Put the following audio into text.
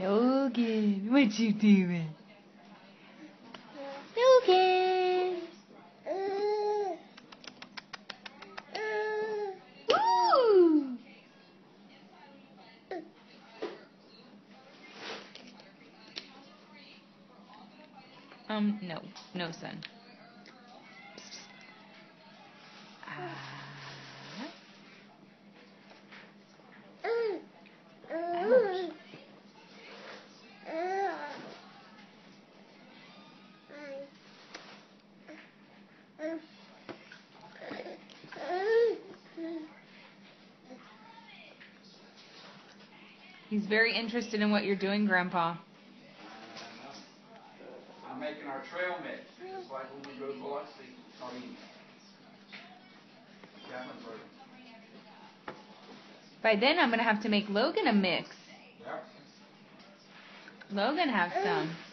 Logan, what you doing? Logan! Woo! No, son. He's very interested in what you're doing, Grandpa. I'm making our trail mix, just like when we go to Biloxi. By then, I'm going to have to make Logan a mix. Yep. Logan have some.